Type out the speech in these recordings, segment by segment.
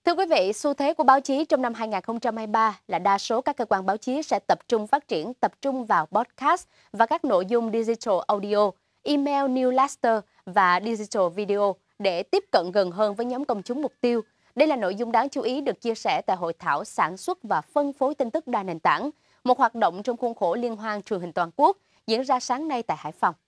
Thưa quý vị, xu thế của báo chí trong năm 2023 là đa số các cơ quan báo chí sẽ tập trung vào podcast và các nội dung digital audio, email newsletter và digital video để tiếp cận gần hơn với nhóm công chúng mục tiêu. Đây là nội dung đáng chú ý được chia sẻ tại Hội thảo sản xuất và phân phối tin tức đa nền tảng, một hoạt động trong khuôn khổ Liên hoan truyền hình toàn quốc diễn ra sáng nay tại Hải Phòng.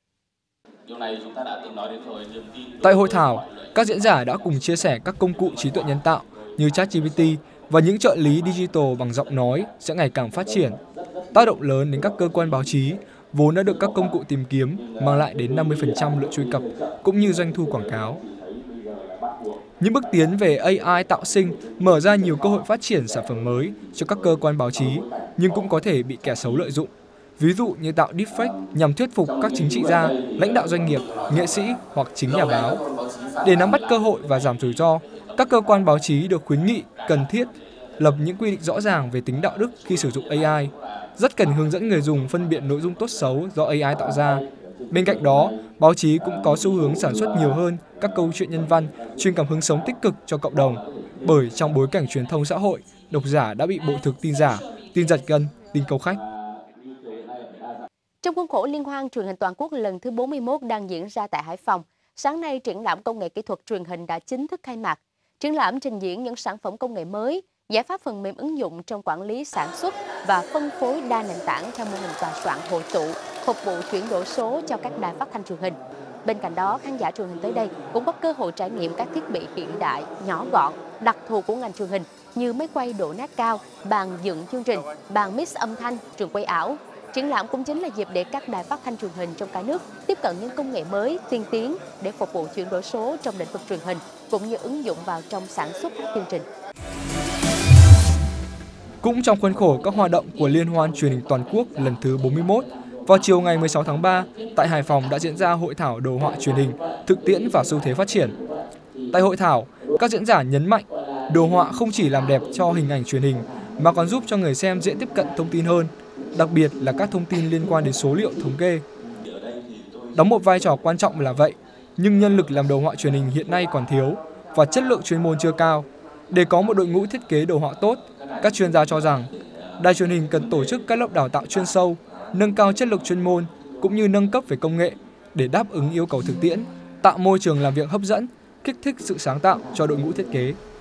Tại hội thảo, các diễn giả đã cùng chia sẻ các công cụ trí tuệ nhân tạo như ChatGPT và những trợ lý digital bằng giọng nói sẽ ngày càng phát triển, tác động lớn đến các cơ quan báo chí, vốn đã được các công cụ tìm kiếm mang lại đến 50% lượng truy cập cũng như doanh thu quảng cáo. Những bước tiến về AI tạo sinh mở ra nhiều cơ hội phát triển sản phẩm mới cho các cơ quan báo chí, nhưng cũng có thể bị kẻ xấu lợi dụng. Ví dụ như tạo deepfake nhằm thuyết phục các chính trị gia, lãnh đạo doanh nghiệp, nghệ sĩ hoặc chính nhà báo. Để nắm bắt cơ hội và giảm rủi ro, các cơ quan báo chí được khuyến nghị cần thiết lập những quy định rõ ràng về tính đạo đức khi sử dụng AI. Rất cần hướng dẫn người dùng phân biệt nội dung tốt xấu do AI tạo ra. Bên cạnh đó, báo chí cũng có xu hướng sản xuất nhiều hơn các câu chuyện nhân văn, truyền cảm hứng sống tích cực cho cộng đồng. Bởi trong bối cảnh truyền thông xã hội, độc giả đã bị bội thực tin giả, tin giật gân, tin câu khách. Trong khuôn khổ Liên hoan truyền hình toàn quốc lần thứ 41 đang diễn ra tại Hải Phòng, sáng nay triển lãm công nghệ kỹ thuật truyền hình đã chính thức khai mạc. Triển lãm trình diễn những sản phẩm công nghệ mới, giải pháp phần mềm ứng dụng trong quản lý sản xuất và phân phối đa nền tảng theo mô hình tòa soạn hội tụ, phục vụ chuyển đổi số cho các đài phát thanh truyền hình. Bên cạnh đó, khán giả truyền hình tới đây cũng có cơ hội trải nghiệm các thiết bị hiện đại, nhỏ gọn, đặc thù của ngành truyền hình như máy quay độ nét cao, bàn dựng chương trình, bàn mix âm thanh, trường quay ảo. Triển lãm cũng chính là dịp để các đài phát thanh truyền hình trong cả nước tiếp cận những công nghệ mới, tiên tiến để phục vụ chuyển đổi số trong lĩnh vực truyền hình, cũng như ứng dụng vào trong sản xuất các chương trình. Cũng trong khuôn khổ các hoạt động của Liên hoan truyền hình toàn quốc lần thứ 41, vào chiều ngày 16 tháng 3, tại Hải Phòng đã diễn ra hội thảo đồ họa truyền hình, thực tiễn và xu thế phát triển. Tại hội thảo, các diễn giả nhấn mạnh, đồ họa không chỉ làm đẹp cho hình ảnh truyền hình, mà còn giúp cho người xem dễ tiếp cận thông tin hơn, đặc biệt là các thông tin liên quan đến số liệu thống kê. Đóng một vai trò quan trọng là vậy, nhưng nhân lực làm đồ họa truyền hình hiện nay còn thiếu và chất lượng chuyên môn chưa cao. Để có một đội ngũ thiết kế đồ họa tốt, các chuyên gia cho rằng đài truyền hình cần tổ chức các lớp đào tạo chuyên sâu, nâng cao chất lượng chuyên môn cũng như nâng cấp về công nghệ để đáp ứng yêu cầu thực tiễn, tạo môi trường làm việc hấp dẫn, kích thích sự sáng tạo cho đội ngũ thiết kế.